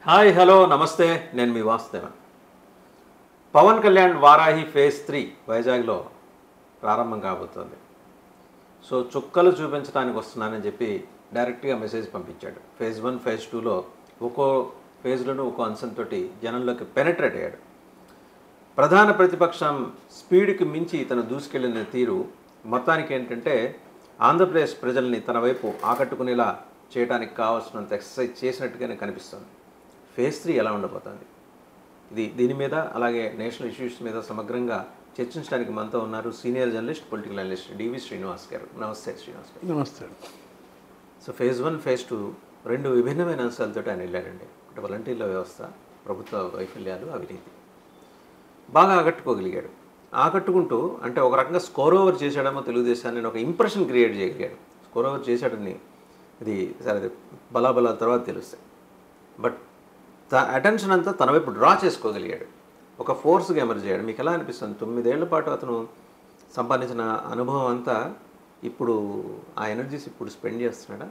Hi hello నమస్తే నేను మీ వాసుదేవన్. పవన్ కళ్యాణ్ వారాహి ఫేజ్ 3 వైజాగ్లో ప్రారంభం కాబోతోంది. సో చుక్కలు చూపించడానికి వస్తున్నానని చెప్పి డైరెక్ట్గా మెసేజ్ పంపించాడు. ఫేజ్ 1 ఫేజ్ 2లో ఒక్కో ఫేజ్లోనూ ఒక్కో అంశంతో జనంలోకి పెనట్రేట్ అయ్యాడు. ప్రధాన ప్రతిపక్షం స్పీడ్కి మించి తను దూసుకెళ్లిన తీరు మొత్తానికి ఏంటంటే ఆంధ్రప్రదేశ్ ప్రజల్ని తన వైపు ఆకట్టుకునేలా చేయడానికి కావాల్సినంత ఎక్సర్సైజ్ చేసినట్టుగానే కనిపిస్తుంది. ఫేజ్ 3 ఎలా ఉండబోతుంది, దీని మీద అలాగే నేషనల్ ఇష్యూస్ మీద సమగ్రంగా చర్చించడానికి మనతో ఉన్నారు senior journalist political analyst DV Srinivas గారు. నమస్తే శ్రీనివాస్ గారు. నమస్తే. సో ఫేజ్ 1 ఫేజ్ 2 రెండు విభిన్నమైన అంశాలతో ఆయన వెళ్ళారండి. ఒకటి వాలంటీర్ల వ్యవస్థ, ప్రభుత్వ వైఫల్యాలు, అవినీతి. బాగా ఆకట్టుకోగలిగాడు. ఆకట్టుకుంటూ అంటే ఒక రకంగా స్కోర్ ఓవర్ చేశాడేమో తెలుగుదేశాన్ని ఒక ఇంప్రెషన్ క్రియేట్ చేయగలిగాడు. స్కోర్ ఓవర్ చేశాడని ఇది సరే బలాబలాల తర్వాత తెలుస్తాయి. బట్ అటెన్షన్ అంతా తన వైపు డ్రా చేసుకోగలిగాడు. ఒక ఫోర్స్గా ఎమర్జ్ అయ్యాడు. మీకు ఎలా అనిపిస్తుంది? 9 ఏళ్ల పాటు అతను సంపాదించిన అనుభవం అంతా ఇప్పుడు ఆ ఎనర్జీస్ ఇప్పుడు స్పెండ్ చేస్తున్నాడా?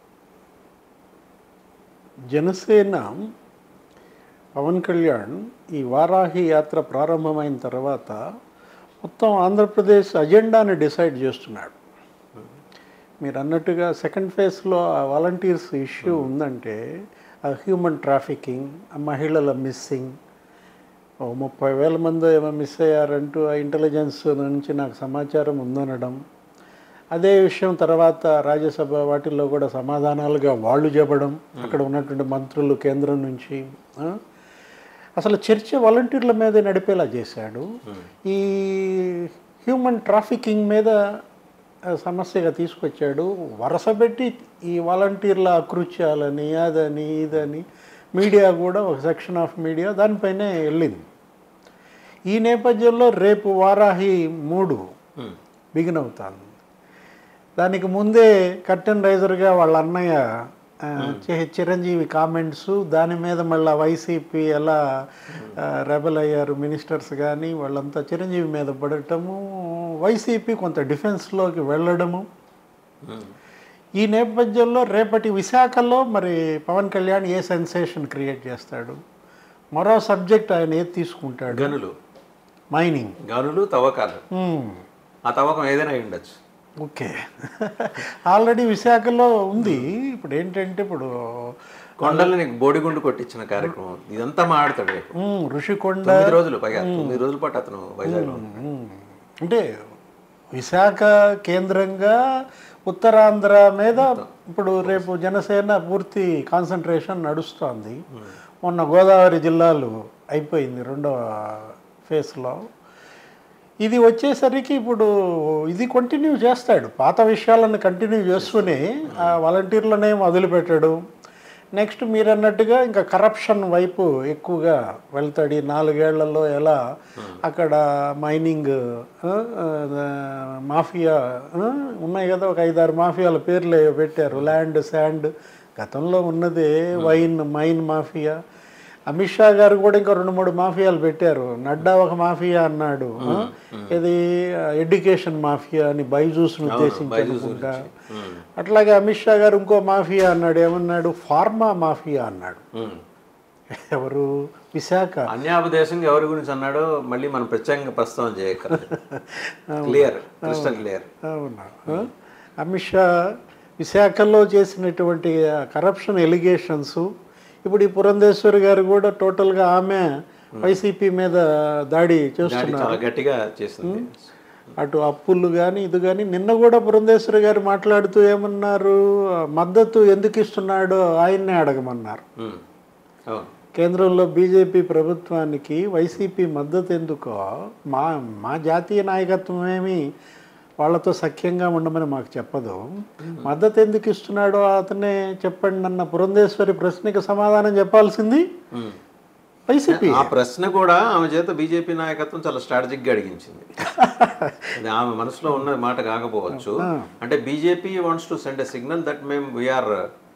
జనసేన పవన్ కళ్యాణ్ ఈ వారాహి యాత్ర ప్రారంభమైన తర్వాత మొత్తం ఆంధ్రప్రదేశ్ అజెండాని డిసైడ్ చేస్తున్నాడు. మీరు అన్నట్టుగా సెకండ్ ఫేజ్లో వాలంటీర్స్ ఇష్యూ ఉందంటే హ్యూమన్ ట్రాఫికింగ్, మహిళల మిస్సింగ్, 30,000 మంది ఏమో మిస్ అయ్యారంటూ ఆ ఇంటెలిజెన్స్ నుంచి నాకు సమాచారం ఉందనడం. అదే విషయం తర్వాత రాజ్యసభ వాటిల్లో కూడా సమాధానాలుగా వాళ్ళు చెప్పడం, అక్కడ ఉన్నటువంటి మంత్రులు కేంద్రం నుంచి. అసలు చర్చ వాలంటీర్ల మీద నడిపేలా చేశాడు. ఈ హ్యూమన్ ట్రాఫికింగ్ మీద సమస్యగా తీసుకొచ్చాడు. వరుసపెట్టి ఈ వాలంటీర్ల అకృత్యాలని అదని ఇదని మీడియా కూడా ఒక సెక్షన్ ఆఫ్ మీడియా దానిపైనే వెళ్ళింది. ఈ నేపథ్యంలో రేపు వారాహి 3 బిగిన్ అవుతుంది. దానికి ముందే కర్టెన్ రైజర్గా వాళ్ళ అన్నయ్య చిరంజీవి కామెంట్స్, దాని మీద మళ్ళీ వైసీపీ ఎలా రెబల్ అయ్యారు మినిస్టర్స్ కానీ వాళ్ళంతా చిరంజీవి మీద పడటము, వైసీపీ కొంత డిఫెన్స్లోకి వెళ్ళడము. ఈ నేపథ్యంలో రేపటి విశాఖలో మరి పవన్ కళ్యాణ్ ఏ సెన్సేషన్ క్రియేట్ చేస్తాడు? మరో సబ్జెక్ట్ ఆయన ఏది తీసుకుంటాడు? గనులు, మైనింగ్, గనులు, తవ్వకాలు. ఆ తవ్వకం ఏదైనా అయి ఉండొచ్చు. ఓకే, ఆల్రెడీ విశాఖలో ఉంది. ఇప్పుడు ఏంటంటే ఇప్పుడు కొండలని బోడిగుండు కొట్టించిన కార్యక్రమం ఇదంతా మాట్లాడతాడు. ఋషికొండ 9 రోజులు పైగా 9 రోజుల పాటు అతను వైజాగ్లో అంటే విశాఖ కేంద్రంగా ఉత్తరాంధ్ర మీద ఇప్పుడు రేపు జనసేన పూర్తి కాన్సన్ట్రేషన్ నడుస్తోంది. మొన్న గోదావరి జిల్లాలు అయిపోయింది 2వ ఫేజ్లో. ఇది వచ్చేసరికి ఇప్పుడు ఇది కంటిన్యూ చేస్తాడు. పాత విషయాలను కంటిన్యూ చేస్తూనే ఆ వాలంటీర్లనే మొదలుపెట్టాడు. నెక్స్ట్ మీరు అన్నట్టుగా ఇంకా కరప్షన్ వైపు ఎక్కువగా వెళ్తాడు. ఈ 4 ఏళ్లలో ఎలా అక్కడ మైనింగ్ మాఫియా ఉన్నాయి కదా, ఒక 5-6 మాఫియాల పేర్లు పెట్టారు. ల్యాండ్, శాండ్, గతంలో ఉన్నదే మైన్ మాఫియా. అమిత్ షా గారు కూడా ఇంకా 2-3 మాఫియాలు పెట్టారు. నడ్డా ఒక మాఫియా అన్నాడు, ఇది ఎడ్యుకేషన్ మాఫియా అని బైజూస్ను ఉద్దేశించుకుంటా. అట్లాగే అమిత్ షా గారు ఇంకో మాఫియా అన్నాడు. ఏమన్నాడు? ఫార్మా మాఫియా అన్నాడు. ఎవరు? విశాఖ. అన్యాపదేశంగా ఎవరి గురించి అన్నాడో మళ్ళీ మనం ప్రత్యేకంగా ప్రస్తావన చేయగలరు. క్లియర్. అవునా? అమిత్ షా విశాఖలో చేసినటువంటి కరప్షన్ ఎలిగేషన్స్. ఇప్పుడు ఈ పురంధేశ్వరి గారు కూడా టోటల్గా ఆమె వైసీపీ మీద దాడి చేస్తున్నారు, గట్టిగా చేస్తుంది. అటు అప్పులు కానీ ఇది కానీ. నిన్న కూడా పురంధేశ్వరి గారు మాట్లాడుతూ ఏమన్నారు? మద్దతు ఎందుకు ఇస్తున్నాడో ఆయన్నే అడగమన్నారు. కేంద్రంలో బీజేపీ ప్రభుత్వానికి వైసీపీ మద్దతు ఎందుకో మా జాతీయ నాయకత్వం ఏమి వాళ్ళతో సఖ్యంగా ఉండమని మాకు చెప్పదు. మద్దతు ఎందుకు ఇస్తున్నాడో అతనే చెప్పండి అన్న పురంధేశ్వరి ప్రశ్నకి సమాధానం చెప్పాల్సింది వైసీపీ. ఆ ప్రశ్న కూడా ఆమె చేత బీజేపీ నాయకత్వం చాలా స్ట్రాటజిక్గా అడిగించింది. ఆమె మనసులో ఉన్న మాట కాకపోవచ్చు. అంటే BJP wants to send a signal that మేము we are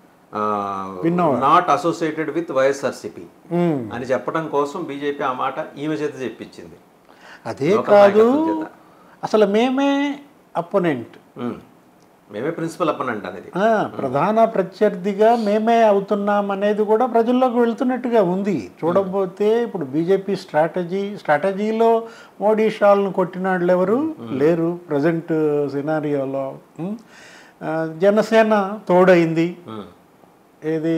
not associated with YSRCP అని చెప్పడం కోసం బీజేపీ ఆ మాట ఈమె చేత చెప్పించింది. అదే కాదు, అసలు మేమే అపోనెంట్, మేమే ప్రిన్సిపల్ అప్పనంట అనేది. ప్రధాన ప్రత్యర్థిగా మేమే అవుతున్నాం అనేది కూడా ప్రజల్లోకి వెళ్తున్నట్టుగా ఉంది. చూడబోతే ఇప్పుడు బీజేపీ స్ట్రాటజీలో మోడీ షాల్ను కొట్టినాళ్ళు ఎవరు లేరు ప్రజెంట్ సినారియోలో. జనసేన తోడైంది, ఏది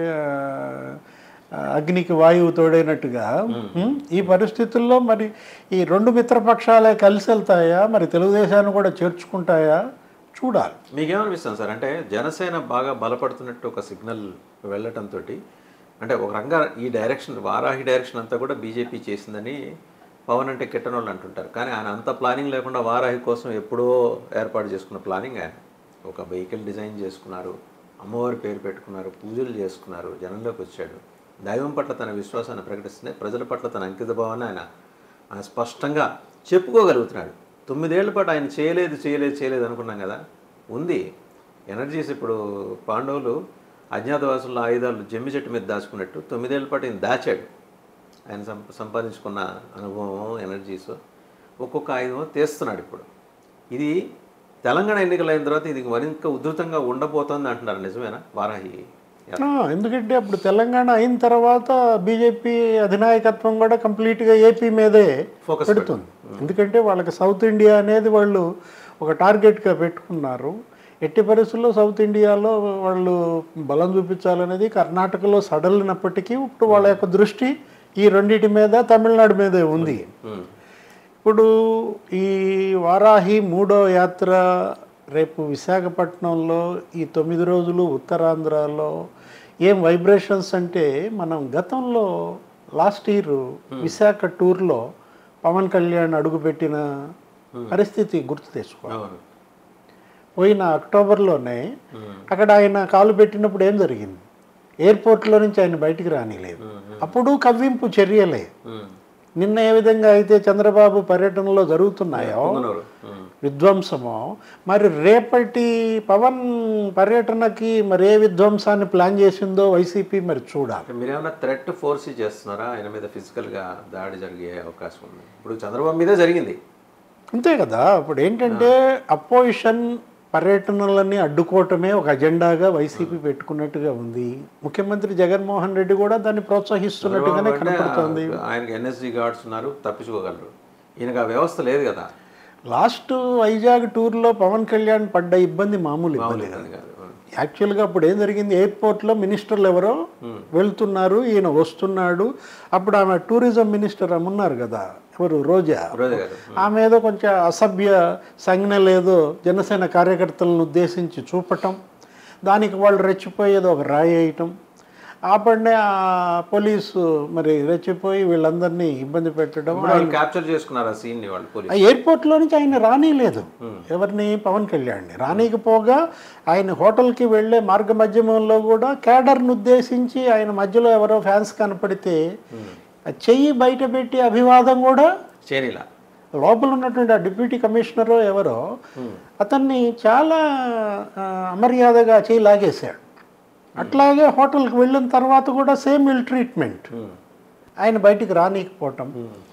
అగ్నికి వాయువు తోడైనట్టుగా. ఈ పరిస్థితుల్లో మరి ఈ రెండు మిత్రపక్షాలే కలిసి వెళ్తాయా, మరి తెలుగుదేశాన్ని కూడా చేర్చుకుంటాయా చూడాలి. మీకేమనిపిస్తుంది సార్? అంటే జనసేన బాగా బలపడుతున్నట్టు ఒక సిగ్నల్ వెళ్ళటంతో, అంటే ఒక రంగా ఈ డైరెక్షన్ వారాహి డైరెక్షన్ అంతా కూడా బీజేపీ చేసిందని పవన్ అంటే కిట్టనోళ్ళు అంటుంటారు. కానీ ఆయన అంత ప్లానింగ్ లేకుండా వారాహి కోసం ఎప్పుడో ఏర్పాటు చేసుకున్న ప్లానింగ్ ఆయన. ఒక వెహికల్ డిజైన్ చేసుకున్నారు, అమ్మవారి పేరు పెట్టుకున్నారు, పూజలు చేసుకున్నారు, జనంలోకి వచ్చాడు, దైవం పట్ల తన విశ్వాసాన్ని ప్రకటిస్తుంది, ప్రజల పట్ల తన అంకిత భావాన్ని ఆయన స్పష్టంగా చెప్పుకోగలుగుతున్నాడు. 9 ఏళ్ల పాటు ఆయన చేయలేదు అనుకున్నాం కదా, ఉంది ఎనర్జీస్. ఇప్పుడు పాండవులు అజ్ఞాతవాసుల ఆయుధాలు జమ్మి చెట్టు మీద దాచుకున్నట్టు 9 ఏళ్ల పాటు ఆయన దాచాడు. ఆయన సంపాదించుకున్న అనుభవం, ఎనర్జీస్ ఒక్కొక్క ఆయుధం తీస్తున్నాడు. ఇప్పుడు ఇది తెలంగాణ ఎన్నికలైన తర్వాత ఇది మరింత ఉధృతంగా ఉండబోతోంది అంటున్నారు. నిజమేనా వారాహి? ఎందుకంటే అప్పుడు తెలంగాణ అయిన తర్వాత బీజేపీ అధినాయకత్వం కూడా కంప్లీట్గా ఏపీ మీదే ఫోకస్ పెడుతుంది. ఎందుకంటే వాళ్ళకి సౌత్ ఇండియా అనేది వాళ్ళు ఒక టార్గెట్గా పెట్టుకున్నారు. ఎట్టి పరిస్థితుల్లో సౌత్ ఇండియాలో వాళ్ళు బలం చూపించాలనేది కర్ణాటకలో సడలినప్పటికీ ఇప్పుడు వాళ్ళ యొక్క దృష్టి ఈ రెండింటి మీద, తమిళనాడు మీదే ఉంది. ఇప్పుడు ఈ వారాహి 3వ యాత్ర రేపు విశాఖపట్నంలో, ఈ 9 రోజులు ఉత్తరాంధ్రలో ఏం వైబ్రేషన్స్ అంటే, మనం గతంలో లాస్ట్ ఇయర్ విశాఖ టూర్లో పవన్ కళ్యాణ్ అడుగుపెట్టిన పరిస్థితి గుర్తు తెచ్చుకోవాలి. పోయిన అక్టోబర్లోనే అక్కడ ఆయన కాలు పెట్టినప్పుడు ఏం జరిగింది? ఎయిర్పోర్ట్లో నుంచి ఆయన బయటికి రానిలేదు. అప్పుడు కవ్వింపు చర్యలే. నిన్న ఏ విధంగా అయితే చంద్రబాబు పర్యటనలో జరుగుతున్నాయో విధ్వంసమో, మరి రేపటి పవన్ పర్యటనకి మరి ఏ విధ్వంసాన్ని ప్లాన్ చేసిందో వైసీపీ మరి చూడాలి. మీరేమన్నా థ్రెట్ ఫోర్స్ చేస్తున్నారా? ఆయన మీద ఫిజికల్గా దాడి జరిగే అవకాశం ఉంది. ఇప్పుడు చంద్రబాబు మీద జరిగింది అంతే కదా. ఇప్పుడు ఏంటంటే అపోజిషన్ పర్యటనలన్నీ అడ్డుకోవటమే ఒక అజెండాగా వైసీపీ పెట్టుకున్నట్టుగా ఉంది. ముఖ్యమంత్రి జగన్మోహన్ రెడ్డి కూడా దాన్ని ప్రోత్సహిస్తున్నట్టుగానే కనపడుతుంది. ఆయనకి ఎన్ఎస్జీ గార్డ్స్ ఉన్నారు, తప్పించుకోగలరు. ఈయనకు ఆ వ్యవస్థ లేదు కదా. లాస్ట్ వైజాగ్ టూర్లో పవన్ కళ్యాణ్ పడ్డ ఇబ్బంది మామూలు ఇబ్బంది కాదు. యాక్చువల్గా అప్పుడు ఏం జరిగింది, ఎయిర్పోర్ట్లో మినిస్టర్లు ఎవరో వెళ్తున్నారు, ఈయన వస్తున్నాడు. అప్పుడు ఆమె టూరిజం మినిస్టర్ ఉన్నారు కదా, ఎవరు రోజా, ఆమె ఏదో కొంచెం అసభ్య సంజ్ఞలు ఏదో జనసేన కార్యకర్తలను ఉద్దేశించి చూపటం, దానికి వాళ్ళు రెచ్చిపోయేదో ఒక రాయి వేయటం, ఆపండి ఆ పోలీసు మరి రెచ్చిపోయి వీళ్ళందరినీ ఇబ్బంది పెట్టడం. క్యాప్చర్ చేసుకున్నారు ఆ సీన్ని వాళ్ళు. ఎయిర్పోర్ట్లో నుంచి ఆయన రానిలేదు, ఎవరిని, పవన్ కళ్యాణ్ని రానీకపోగా ఆయన హోటల్కి వెళ్ళే మార్గ మధ్యమంలో కూడా క్యాడర్ను ఉద్దేశించి ఆయన మధ్యలో ఎవరో ఫ్యాన్స్ కనపడితే చెయ్యి బయట పెట్టి అభివాదం కూడా చేయనిలా. లోపల ఉన్నటువంటి ఆ డిప్యూటీ కమిషనరు ఎవరో అతన్ని చాలా అమర్యాదగా చేయి లాగేశాడు. అట్లాగే హోటల్కి వెళ్ళిన తర్వాత కూడా సేమ్ ఇల్ ట్రీట్మెంట్, ఆయన బయటికి రానీకపోవటం.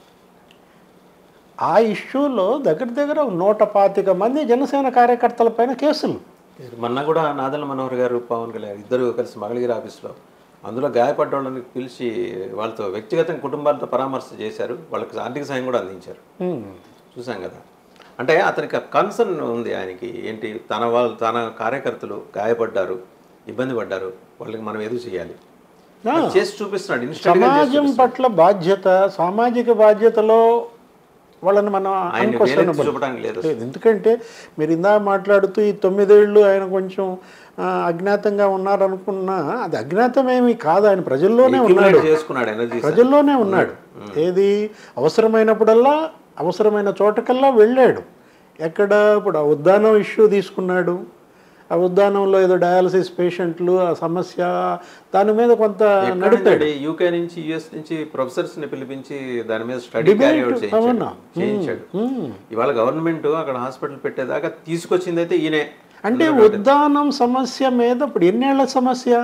ఆ ఇష్యూలో దగ్గర 125 మంది జనసేన కార్యకర్తల పైన కేసులు. మొన్న కూడా నాదెళ్ల మనోహర్ గారు, పవన్ కళ్యాణ్ ఇద్దరు కలిసి మంగళగిరి ఆఫీస్లో అందులో గాయపడ్డ వాళ్ళని పిలిచి వాళ్ళతో వ్యక్తిగతంగా కుటుంబాలతో పరామర్శ చేశారు, వాళ్ళకి ఆర్థిక సాయం కూడా అందించారు. చూసాం కదా. అంటే అతనికి కన్సర్న్ ఉంది ఆయనకి, ఏంటి తన కార్యకర్తలు గాయపడ్డారు, ఇబ్బంది పడ్డారు, వాళ్ళకి మనం ఏదో చేయాలి చేసి చూపిస్తున్నాడు. సమాజం పట్ల బాధ్యత, సామాజిక బాధ్యతలో వాళ్ళని మనం చూపడానికి లేదు. ఎందుకంటే మీరు ఇందా మాట్లాడుతూ ఈ 9 ఏళ్ళు ఆయన కొంచెం అజ్ఞాతంగా ఉన్నారనుకున్నా, అది అజ్ఞాతమేమి కాదు, ఆయన ప్రజల్లోనే ఉన్నాడు, ప్రజల్లోనే ఉన్నాడు. ఏది అవసరమైనప్పుడల్లా అవసరమైన చోటకల్లా వెళ్ళాడు. ఎక్కడ ఇప్పుడు ఆ ఉద్దానం ఇష్యూ తీసుకున్నాడు, ఆ ఉద్దానంలో ఏదో డయాలసిస్ పేషెంట్లు ఆ సమస్య, దాని మీద కొంత నడిపాడు. యూకే నుంచి యుఎస్ నుంచి ప్రొఫెసర్స్ ని పిలిపించి దాని మీద స్టడీ చేయించాడు. ఇవాళ గవర్నమెంట్ అక్కడ హాస్పిటల్ పెట్టేదాకా తీసుకొచ్చింది అయితే ఈయనే. అంటే ఉద్దానం సమస్య మీద ఇప్పుడు ఎన్నేళ్ల సమస్య,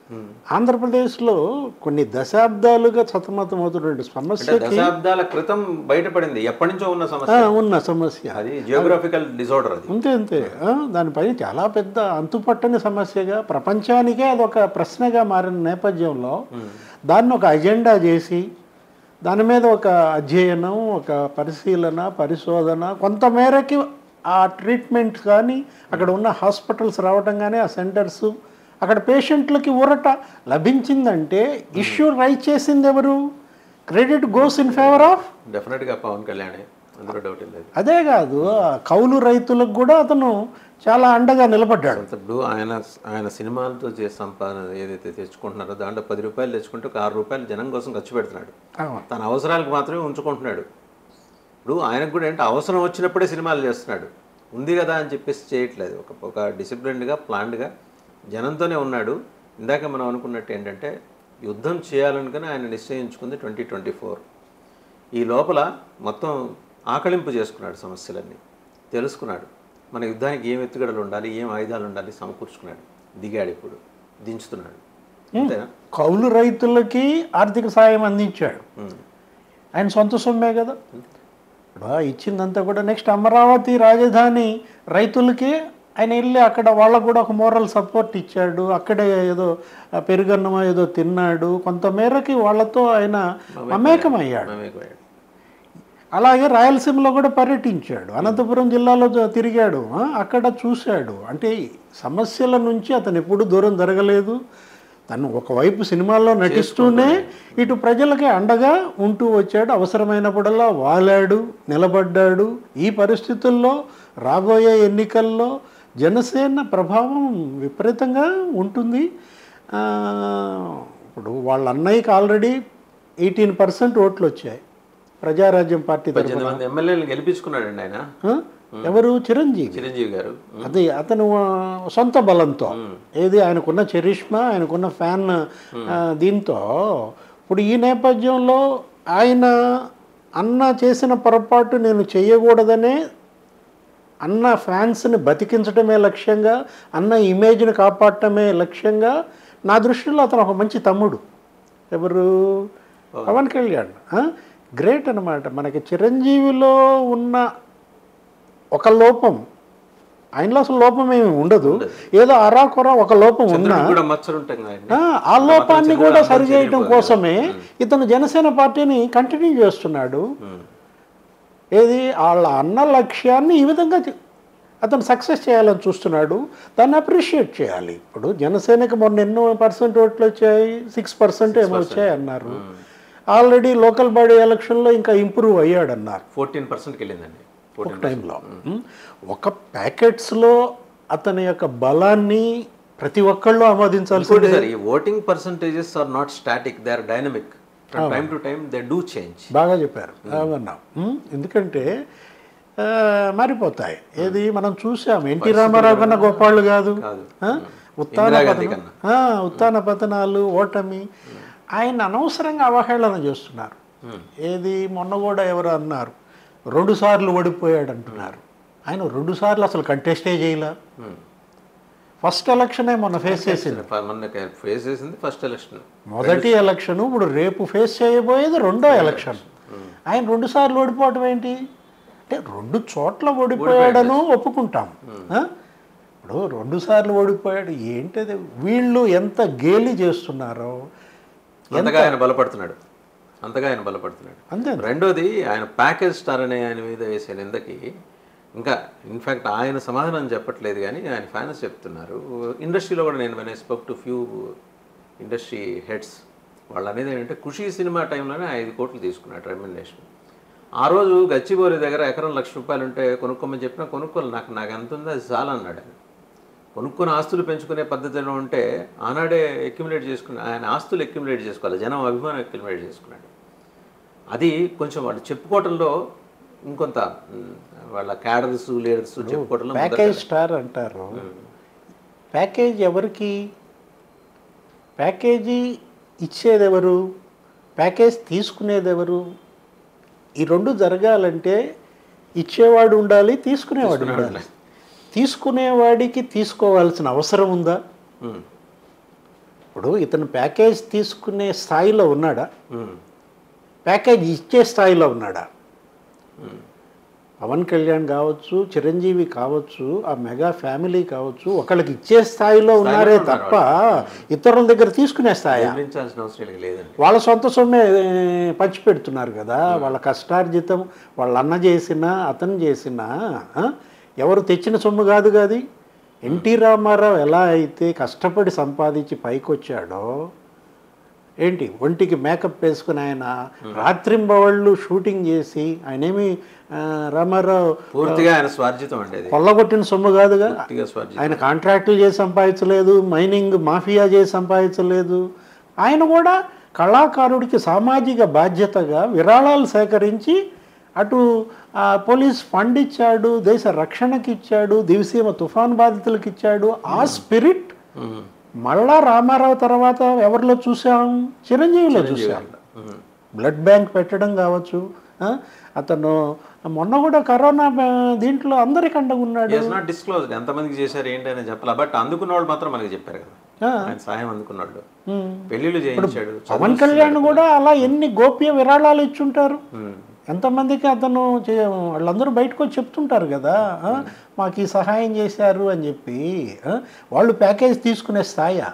ఆంధ్రప్రదేశ్లో కొన్ని దశాబ్దాలుగా సతమతమవుతున్న సమస్యకి దశాబ్దాల క్రితం బయటపడింది, ఎప్పటి నుంచో ఉన్న సమస్య అది జియోగ్రాఫికల్ డిజార్డర్. అది అంతే దానిపై చాలా పెద్ద అంతుపట్టని సమస్యగా ప్రపంచానికే అదొక ప్రశ్నగా మారిన నేపథ్యంలో దాన్ని ఒక అజెండా చేసి దాని మీద ఒక అధ్యయనం, ఒక పరిశీలన, పరిశోధన, కొంతమేరకి ఆ ట్రీట్మెంట్ కానీ అక్కడ ఉన్న హాస్పిటల్స్ రావటం కానీ ఆ సెంటర్స్ అక్కడ పేషెంట్లకి ఊరట లభించిందంటే ఇష్యూ రైజ్ చేసింది ఎవరు? Credit goes in favour of డెఫినెట్గా పవన్ కళ్యాణ్, అందులో డౌట్ లేదు. అదే కాదు, కౌలు రైతులకు కూడా అతను చాలా అండగా నిలబడ్డాడు. ఇప్పుడు ఆయన సినిమాలతో చేసే సంపాదన ఏదైతే తెచ్చుకుంటున్నారో దాంట్లో 10 రూపాయలు తెచ్చుకుంటే ఒక 6 రూపాయలు జనం కోసం ఖర్చు పెడుతున్నాడు. తన అవసరాలకు మాత్రమే ఉంచుకుంటున్నాడు. ఇప్పుడు ఆయనకు కూడా ఏంటంటే అవసరం వచ్చినప్పుడే సినిమాలు చేస్తున్నాడు, ఉంది కదా అని చెప్పేసి చేయట్లేదు. ఒక డిసిప్లిన్డ్గా ప్లాన్డ్గా జనంతోనే ఉన్నాడు. ఇందాక మనం అనుకున్నట్టు ఏంటంటే యుద్ధం చేయాలనుకుని ఆయన నిశ్చయించుకుంది 2024. ఈ లోపల మొత్తం ఆకలింపు చేసుకున్నాడు, సమస్యలన్నీ తెలుసుకున్నాడు, మన యుద్ధానికి ఏం ఎత్తుగడలు ఉండాలి, ఏం ఆయుధాలు ఉండాలి సమకూర్చుకున్నాడు, దిగాడు, ఇప్పుడు దించుతున్నాడు. అంతేనా? కౌలు రైతులకి ఆర్థిక సాయం అందించాడు, ఆయన సొంత సొమ్మే కదా ఇచ్చిందంతా కూడా. నెక్స్ట్ అమరావతి రాజధాని రైతులకి ఆయన వెళ్ళి అక్కడ వాళ్ళకు కూడా ఒక మోరల్ సపోర్ట్ ఇచ్చాడు, అక్కడే ఏదో పెరుగన్నమో ఏదో తిన్నాడు, కొంతమేరకి వాళ్ళతో ఆయన మమేకమయ్యాడు. అలాగే రాయలసీమలో కూడా పర్యటించాడు, అనంతపురం జిల్లాలో తిరిగాడు, అక్కడ చూశాడు. అంటే సమస్యల నుంచి అతను ఎప్పుడు దూరం జరగలేదు. తను ఒకవైపు సినిమాల్లో నటిస్తూనే ఇటు ప్రజలకి అండగా ఉంటూ వచ్చాడు, అవసరమైనప్పుడల్లా వాలాడు, నిలబడ్డాడు. ఈ పరిస్థితుల్లో రాబోయే ఎన్నికల్లో జనసేన ప్రభావం విపరీతంగా ఉంటుంది. ఇప్పుడు వాళ్ళ అన్నయ్యకి ఆల్రెడీ 18% ఓట్లు వచ్చాయి ప్రజారాజ్యం పార్టీ తరఫున. ఎమ్మెల్యేలు గెలిపించుకున్నాడండి ఆయన. ఎవరు? చిరంజీవి గారు. అది అతను సొంత బలంతో, ఏది ఆయనకున్న చరిష్మా, ఆయనకున్న ఫ్యాన్, దీంతో. ఇప్పుడు ఈ నేపథ్యంలో ఆయన అన్న చేసిన పొరపాటు నేను చేయకూడదనే అన్న ఫ్యాన్స్ని బతికించడమే లక్ష్యంగా, అన్న ఇమేజ్ని కాపాడటమే లక్ష్యంగా నా దృష్టిలో అతను ఒక మంచి తమ్ముడు. ఎవరు? పవన్ కళ్యాణ్. గ్రేట్ అన్నమాట. మనకి చిరంజీవిలో ఉన్న ఒక లోపం, ఆయనలో అసలు లోపం ఏమి ఉండదు, ఏదో అరాకొర ఒక లోపం ఉన్నా ఆ లోపాన్ని కూడా సరిచేయటం కోసమే ఇతను జనసేన పార్టీని కంటిన్యూ చేస్తున్నాడు. ఏది వాళ్ళ అన్న లక్ష్యాన్ని ఈ విధంగా అతను సక్సెస్ చేయాలని చూస్తున్నాడు, దాన్ని అప్రిషియేట్ చేయాలి. ఇప్పుడు జనసేనకి మొన్న ఎన్నో % ఓట్లు వచ్చాయి, 6% ఏమో వచ్చాయి అన్నారు. ఆల్రెడీ లోకల్ బాడీ ఎలక్షన్లో ఇంకా ఇంప్రూవ్ అయ్యాడన్నారు, 14%కి వెళ్ళిందండి ఒక టైంలో. ఒక ప్యాకెట్స్లో అతని యొక్క బలాన్ని ప్రతి ఒక్కళ్ళు ఆమోదించాల్సిందే. ఈ voting percentages are not static, they are dynamic. From time to time they do change. బాగా చెప్పారు. ఎందుకంటే మారిపోతాయి. ఏది మనం చూసాం, ఎన్టీ రామారావు కన్నా గొప్పవాళ్ళు కాదు, ఉత్థాన పతనాలు, ఓటమి. ఆయన అనవసరంగా అవహేళన చేస్తున్నారు. ఏది మొన్న కూడా ఎవరు అన్నారు 2 సార్లు ఓడిపోయాడు అంటున్నారు. ఆయన 2 సార్లు అసలు కంటెస్టే చేయలే. ఫస్ట్ ఎలక్షనే మొన్న ఫేస్ చేసింది, ఫస్ట్ ఎలక్షన్, మొదటి ఎలక్షన్. ఇప్పుడు రేపు ఫేస్ చేయబోయేది 2వ ఎలక్షన్. ఆయన 2 సార్లు ఓడిపోవటం ఏంటి అంటే 2 చోట్ల ఓడిపోయాడను ఒప్పుకుంటాం. ఇప్పుడు 2 సార్లు ఓడిపోయాడు ఏంటది? వీళ్ళు ఎంత గేలి చేస్తున్నారో, అంతగా ఆయన బలపడుతున్నాడు. అంతే. రెండోది ఆయన ప్యాకేజ్ స్టార్ అనే ఆయన మీద వేసే నిందకి ఇంకా ఇన్ఫ్యాక్ట్ ఆయన సమాధానం చెప్పట్లేదు, కానీ ఆయన ఫ్యాన్స్ చెప్తున్నారు. ఇండస్ట్రీలో కూడా నేను when I spoke to few industry heads, వాళ్ళు అనేది ఏంటంటే ఖుషీ సినిమా టైంలోనే 5 కోట్లు తీసుకున్నాడు రెమ్యునరేషన్. ఆ రోజు గచ్చిబౌలి దగ్గర ఎకరం ₹1,00,000 ఉంటే కొనుక్కోమని చెప్పినా కొనుక్కోవాలి, నాకు ఎంత ఉంది అది చాలా అన్నాడు ఆయన. కొనుక్కుని ఆస్తులు పెంచుకునే పద్ధతిలో ఉంటే ఆనాడే అక్యుములేట్ చేసుకుని ఆయన ఆస్తులు అక్యుములేట్ చేసుకోవాలి, జనం అభిమానం అక్యుములేట్ చేసుకున్నాడు. అది కొంచెం వాళ్ళు చెప్పుకోవటంలో ఇంకొంత వాళ్ళ క్యాడర్స్ లీడర్స్ చెప్పుకోవటంలో. ప్యాకేజ్ స్టార్ అంటారు. ప్యాకేజ్ ఎవరికి? ప్యాకేజీ ఇచ్చేది ఎవరు? ప్యాకేజ్ తీసుకునేది ఎవరు? ఈ 2 జరగాలంటే ఇచ్చేవాడు ఉండాలి, తీసుకునేవాడు ఉండాలి. తీసుకునేవాడికి తీసుకోవాల్సిన అవసరం ఉందా? ఇప్పుడు ఇతను ప్యాకేజ్ తీసుకునే స్థాయిలో ఉన్నాడా, ప్యాకేజ్ ఇచ్చే స్థాయిలో ఉన్నాడా? పవన్ కళ్యాణ్ కావచ్చు, చిరంజీవి కావచ్చు, ఆ మెగా ఫ్యామిలీ కావచ్చు, ఒకళ్ళకి ఇచ్చే స్థాయిలో ఉన్నారే తప్ప ఇతరుల దగ్గర తీసుకునే స్థాయి. వాళ్ళ సొంత సొమ్మే పంచి పెడుతున్నారు కదా, వాళ్ళ కష్టార్జితం, వాళ్ళ అన్న చేసినా అతను చేసినా ఎవరు తెచ్చిన సొమ్ము కాదు కాదు. ఎన్టీ రామారావు ఎలా అయితే కష్టపడి సంపాదించి పైకి వచ్చాడో, ఏంటి ఒంటికి మేకప్ వేసుకుని ఆయన రాత్రింబవళ్ళు షూటింగ్ చేసి, ఆయనేమి రామారావు పూర్తిగా ఆయన స్వార్జితం అంటే కొల్లగొట్టిన సొమ్ము కాదుగా. ఆయన కాంట్రాక్టులు చేసి సంపాదించలేదు, మైనింగ్ మాఫియా చేసి సంపాదించలేదు. ఆయన కూడా కళాకారుడికి సామాజిక బాధ్యతగా విరాళాలు సేకరించి అటు పోలీస్ ఫండ్ ఇచ్చాడు, దేశ రక్షణకి ఇచ్చాడు, దివిసీమ తుఫాన్ బాధితులకు ఇచ్చాడు. ఆ స్పిరిట్ మళ్ళా రామారావు తర్వాత ఎవరిలో చూసాం? చిరంజీవిలో చూసాం. బ్లడ్ బ్యాంక్ పెట్టడం కావచ్చు, అతను మొన్న కూడా కరోనా దీంట్లో అందరికి అండగా ఉన్నాడు. డిస్క్లోజ్ ఎంతమందికి చేశారు ఏంటి అని చెప్పాలి, బట్ అందుకున్న వాళ్ళు మాత్రం మనకి చెప్పారు కదా, ఆయన సహాయం అందుకున్నాడు, పెళ్లిళ్ళు చేయించాడు. పవన్ కళ్యాణ్ కూడా అలా ఎన్ని గోప్య విరాళాలు ఇచ్చుంటారు, ఎంతమందికి అతను వాళ్ళందరూ బయటకు వచ్చి చెప్తుంటారు కదా, మాకు ఈ సహాయం చేశారు అని చెప్పి. వాళ్ళు ప్యాకేజ్ తీసుకునే స్థాయి,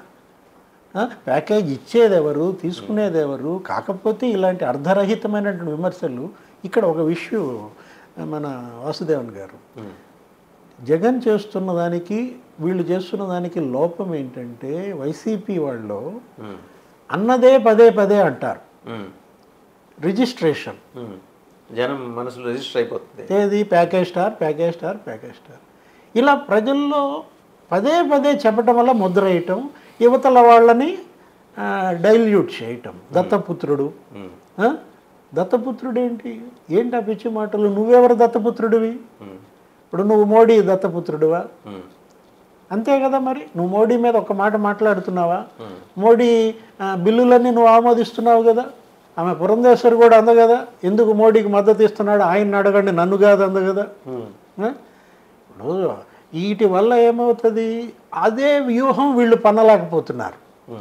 ప్యాకేజ్ ఇచ్చేది ఎవరు, తీసుకునేది ఎవరు? కాకపోతే ఇలాంటి అర్ధరహితమైనటువంటి విమర్శలు. ఇక్కడ ఒక విషయం, మన వాసుదేవన్ గారు, జగన్ చేస్తున్న దానికి వీళ్ళు చేస్తున్న దానికి లోపం ఏంటంటే, వైసీపీ వాళ్ళు అన్నదే పదే పదే అంటారు, రిజిస్ట్రేషన్, జనం మనసులో రిజిస్టర్ అయిపోతుంది. ఏది package star, package star, package star, ఇలా ప్రజల్లో పదే పదే చెప్పటం వల్ల ముద్ర వేయటం, యువతల వాళ్ళని డైల్యూట్ చేయటం. దత్తపుత్రుడు, దత్తపుత్రుడు ఏంటి ఆ పిచ్చి మాటలు? నువ్వెవరు దత్తపుత్రుడివి? ఇప్పుడు నువ్వు మోడీ దత్తపుత్రుడివా? అంతే కదా. మరి నువ్వు మోడీ మీద ఒక మాట మాట్లాడుతున్నావా? మోడీ బిల్లులన్నీ నువ్వు ఆమోదిస్తున్నావు కదా. ఆమె పురంధేశ్వరి కూడా అంద కదా, ఎందుకు మోడీకి మద్దతు ఇస్తున్నాడు, ఆయన్ని అడగండి నన్ను కాదు అంద కదా. ఇప్పుడు వీటి వల్ల ఏమవుతుంది, అదే వ్యూహం వీళ్ళు పన్నలేకపోతున్నారు.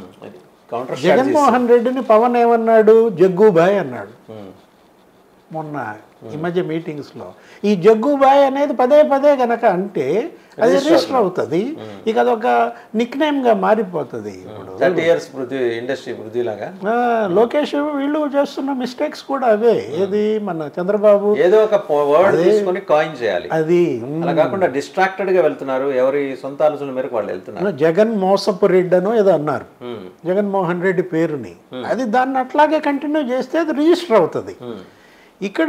జగన్మోహన్ రెడ్డిని పవన్ ఏమన్నాడు, జగ్గుబాయ్ అన్నాడు మొన్న ఈ మధ్య మీటింగ్స్లో. ఈ జగ్గుబాయ్ అనేది పదే పదే కనుక అంటే అది రిజిస్టర్ అవుతుంది, ఇక అదొక నిక్ నేమ్గా మారిపోతుంది. ఇప్పుడు 30 years ఇండస్ట్రీ వృద్ధి లాగా లోకేష్ వీళ్ళు చేస్తున్న మిస్టేక్స్ కూడా అవే. ఏది మన చంద్రబాబు ఏదో ఒక వర్డ్ తీసుకొని కాయిన్ చేయాలి, అది అలా కాకుండా డిస్ట్రాక్టెడ్ గా వెళ్తున్నారు, ఎవరి సొంత ఆలోచనల మేరకు వాళ్ళు వెళ్తున్నారు. జగన్ మోసపు రెడ్డి అనో ఏదో అన్నారు జగన్మోహన్ రెడ్డి పేరుని, అది దాన్ని అట్లాగే కంటిన్యూ చేస్తే అది రిజిస్టర్ అవుతుంది. ఇక్కడ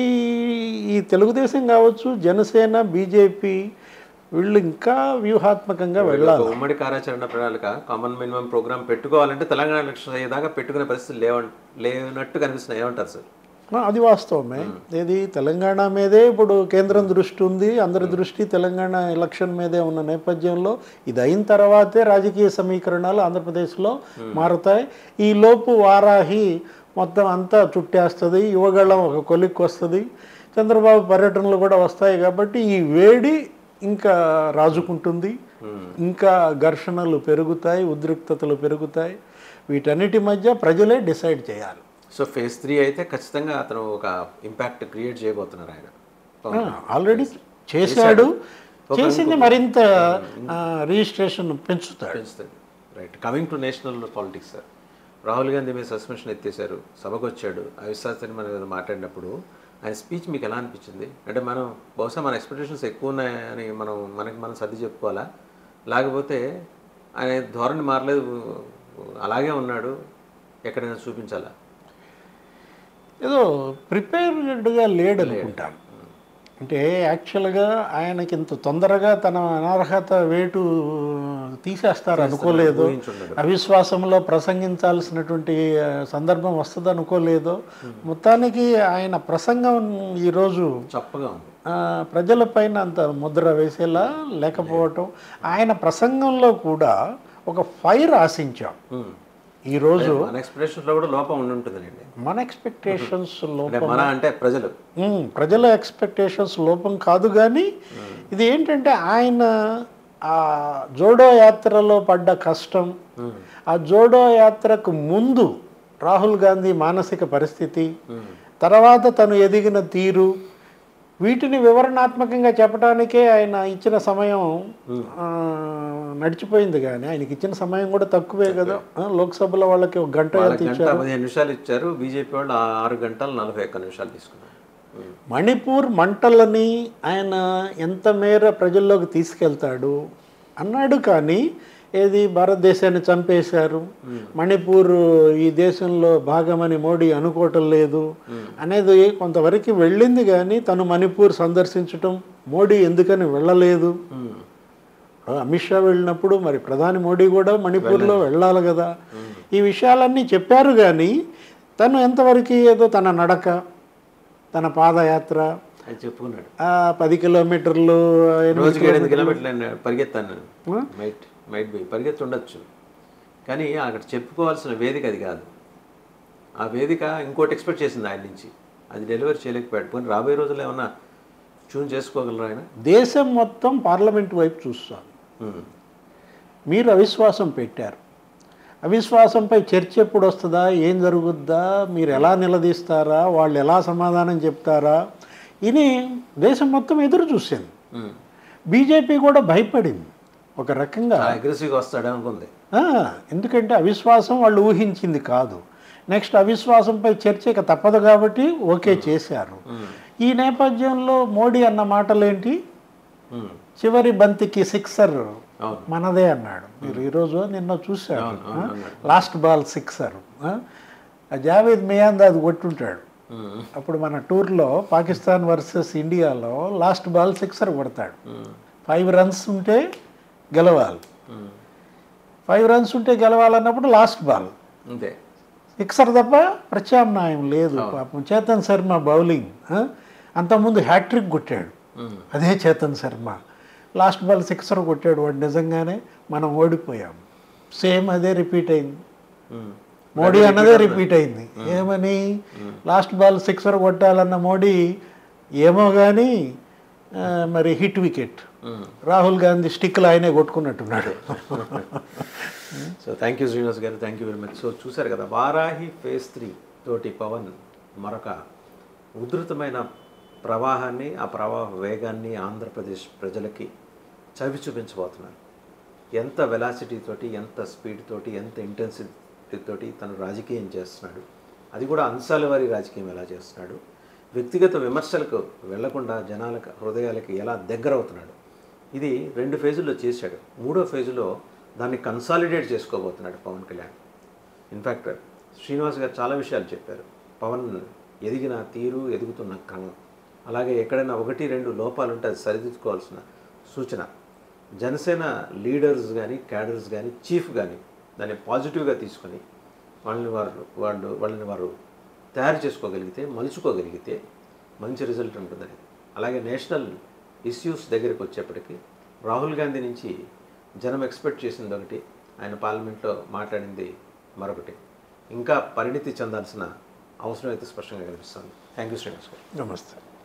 ఈ తెలుగుదేశం కావచ్చు, జనసేన, బీజేపీ వీళ్ళు ఇంకా వ్యూహాత్మకంగా వెళ్ళాలి. ఉమ్మడి కార్యాచరణ ప్రణాళిక, కామన్ మినిమం ప్రోగ్రామ్ పెట్టుకోవాలంటే తెలంగాణ ఎలక్షన్ అయ్యేదాకా పెట్టుకునే పరిస్థితులు లేనట్టు కనిపిస్తున్నాయి. ఏమంటారు సార్? అది వాస్తవమే. ఏది తెలంగాణ మీదే ఇప్పుడు కేంద్రం దృష్టి ఉంది, అందరి దృష్టి తెలంగాణ ఎలక్షన్ మీదే ఉన్న నేపథ్యంలో ఇది అయిన తర్వాతే రాజకీయ సమీకరణాలు ఆంధ్రప్రదేశ్లో మారుతాయి. ఈ లోపు వారాహి మొత్తం అంతా చుట్టేస్తుంది, యువగళం ఒక కొలిక్కి వస్తుంది, చంద్రబాబు పర్యటనలు కూడా వస్తాయి. కాబట్టి ఈ వేడి ఇంకా రాజుకుంటుంది, ఇంకా ఘర్షణలు పెరుగుతాయి, ఉద్రిక్తతలు పెరుగుతాయి. వీటన్నిటి మధ్య ప్రజలే డిసైడ్ చేయాలి. సో phase 3 అయితే ఖచ్చితంగా అతను ఒక ఇంపాక్ట్ క్రియేట్ చేయబోతున్నారు. ఆయన ఆల్రెడీ చేశాడు, చేసింది మరింత రిజిస్ట్రేషన్ పెంచుతుంది. Right. Coming to national politics sir, Rahul Gandhi మీద సస్పెన్షన్ ఎత్తేసారు, సభకు వచ్చాడు, అవిశ్వాసాన్ని మనం మాట్లాడినప్పుడు ఆయన స్పీచ్ మీకు ఎలా అనిపించింది? అంటే మనం బహుశా మన ఎక్స్పెక్టేషన్స్ ఎక్కువ ఉన్నాయని మనం సర్ది చెప్పుకోవాలా, లేకపోతే ఆయన ధోరణి మారలేదు, అలాగే ఉన్నాడు, ఎక్కడైనా చూపించాలా? ఏదో ప్రిపేర్డ్గా లేడు అనుకుంటాను. అంటే యాక్చువల్గా ఆయనకి ఇంత తొందరగా తన అనర్హత వేటు తీసేస్తారు అనుకోలేదు, అవిశ్వాసంలో ప్రసంగించాల్సినటువంటి సందర్భం వస్తుంది అనుకోలేదు. మొత్తానికి ఆయన ప్రసంగం ఈరోజు చప్పగా ఉంది, ప్రజలపైన అంత ముద్ర వేసేలా లేకపోవటం. ఆయన ప్రసంగంలో కూడా ఒక ఫైర్ ఆశించాం. ఈరోజు మన ఎక్స్పెక్టేషన్స్లో కూడా లోపం ఉంటుందండి. మన ఎక్స్పెక్టేషన్స్ లోపం అంటే ప్రజల ఎక్స్పెక్టేషన్స్ లోపం కాదు, కానీ ఇది ఏంటంటే ఆయన ఆ జోడో యాత్రలో పడ్డ కష్టం, ఆ జోడో యాత్రకు ముందు రాహుల్ గాంధీ మానసిక పరిస్థితి, తర్వాత తను ఎదిగిన తీరు, వీటిని వివరణాత్మకంగా చెప్పడానికే ఆయన ఇచ్చిన సమయం నడిచిపోయింది. కానీ ఆయనకి ఇచ్చిన సమయం కూడా తక్కువే కదా. లోక్సభలో వాళ్ళకి 1 గంట ఎంత ఇచ్చారు? 15 నిమిషాలు ఇచ్చారు. బీజేపీ వాళ్ళు 6 గంటలు 41 నిమిషాలు తీసుకున్నారు. మణిపూర్ మంటలని ఆయన ఎంత మేర ప్రజల్లోకి తీసుకెళ్తాడు అన్నాడు. కానీ ఏది భారతదేశాన్ని చంపేశారు, మణిపూర్ ఈ దేశంలో భాగమని మోడీ అనుకోవటం లేదు అనేది కొంతవరకు వెళ్ళింది. కానీ తను మణిపూర్ సందర్శించటం, మోడీ ఎందుకని వెళ్ళలేదు? అమిత్ షా వెళ్ళినప్పుడు మరి ప్రధాని మోడీ కూడా మణిపూర్లో వెళ్ళాలి కదా. ఈ విషయాలన్నీ చెప్పారు. కానీ తను ఎంతవరకు ఏదో తన నడక, తన పాదయాత్ర చెప్పుకున్నాడు. 10 కిలోమీటర్లు, 8 కిలోమీటర్లు పరిగెత్తాను, పరిగెత్తి ఉండొచ్చు. కానీ అక్కడ చెప్పుకోవాల్సిన వేదిక అది కాదు. ఆ వేదిక ఇంకోటి ఎక్స్పెక్ట్ చేసింది ఆయన నుంచి, అది డెలివరీ చేయలేకపోయాడు. పోనీ రాబోయే రోజుల్లో ఏమన్నా చూన్ చేసుకోగలరు ఆయన? దేశం మొత్తం పార్లమెంట్ వైపు చూస్తాను. మీరు అవిశ్వాసం పెట్టారు, అవిశ్వాసంపై చర్చ ఎప్పుడు వస్తుందా, ఏం జరుగుద్దా, మీరు ఎలా నిలదీస్తారా, వాళ్ళు ఎలా సమాధానం చెప్తారా ఇది దేశం మొత్తం ఎదురు చూసింది. బీజేపీ కూడా భయపడింది ఒక రకంగా, అగ్రెసివ్గా వస్తాడే అనుకుంది. ఎందుకంటే అవిశ్వాసం వాళ్ళు ఊహించింది కాదు. నెక్స్ట్ అవిశ్వాసంపై చర్చ ఇక తప్పదు కాబట్టి ఓకే చేశారు. ఈ నేపథ్యంలో మోడీ అన్న మాటలేంటి, చివరి బంతికి 6 మనదే అన్నాడు. మీరు ఈరోజు నిన్న చూశారు, లాస్ట్ బాల్ 6. జావేద్ మియాంద్ అది కొట్టుంటాడు. అప్పుడు మన టూర్లో పాకిస్తాన్ వర్సెస్ ఇండియాలో లాస్ట్ బాల్ 6 కొడతాడు. 5 రన్స్ ఉంటే గెలవాలి, 5 రన్స్ ఉంటే గెలవాలన్నప్పుడు లాస్ట్ బాల్ 6 తప్ప ప్రత్యామ్నాయం లేదు. పాపం చేతన్ శర్మ బౌలింగ్, అంతకుముందు హ్యాట్రిక్ కొట్టాడు అదే చేతన్ శర్మ, లాస్ట్ బాల్ 6 కొట్టాడు. వాడు నిజంగానే మనం ఓడిపోయాం. సేమ్ అదే రిపీట్ అయింది, మోడీ అన్నదే రిపీట్ అయింది. ఏమని, లాస్ట్ బాల్ 6 కొట్టాలన్న మోడీ ఏమో కానీ మరి హిట్ వికెట్, రాహుల్ గాంధీ స్టిక్లు ఆయనే కొట్టుకున్నట్టున్నాడు. సో థ్యాంక్ యూ శ్రీనివాస్ గారు, thank you very much. So చూశారు కదా, వారాహి ఫేజ్ 3 తోటి పవన్ మరొక ఉధృతమైన ప్రవాహాన్ని, ఆ ప్రవాహ వేగాన్ని ఆంధ్రప్రదేశ్ ప్రజలకి చవి చూపించబోతున్నారు. ఎంత వెలాసిటీ తోటి, ఎంత స్పీడ్ తోటి, ఎంత ఇంటెన్సిటీ తోటి తను రాజకీయం చేస్తున్నాడు, అది కూడా అంశాల వారి రాజకీయం ఎలా చేస్తున్నాడు, వ్యక్తిగత విమర్శలకు వెళ్లకుండా జనాల హృదయాలకి ఎలా దగ్గర అవుతున్నాడు, ఇది 2 ఫేజుల్లో చేశాడు. 3వ ఫేజులో దాన్ని కన్సాలిడేట్ చేసుకోబోతున్నాడు పవన్ కళ్యాణ్. ఇన్ఫ్యాక్ట్ శ్రీనివాస్ గారు చాలా విషయాలు చెప్పారు. పవన్ ఎదిగిన తీరు, ఎదుగుతున్న క్రమం, అలాగే ఎక్కడైనా 1-2 లోపాలు ఉంటే అది సరిదిద్దుకోవాల్సిన సూచన. జనసేన లీడర్స్ కానీ, క్యాడర్స్ కానీ, చీఫ్ కానీ దాన్ని పాజిటివ్గా తీసుకొని వాళ్ళని వారు తయారు చేసుకోగలిగితే, మలుచుకోగలిగితే మంచి రిజల్ట్ ఉంటుందని. అలాగే నేషనల్ ఇష్యూస్ దగ్గరికి వచ్చేప్పటికీ రాహుల్ గాంధీ నుంచి జనం ఎక్స్పెక్ట్ చేసింది ఒకటి, ఆయన పార్లమెంట్లో మాట్లాడింది మరొకటి. ఇంకా పరిణితి చెందాల్సిన అవసరం అయితే స్పష్టంగా కనిపిస్తుంది. థ్యాంక్ యూ శ్రీనివాస్ గారు. నమస్తే.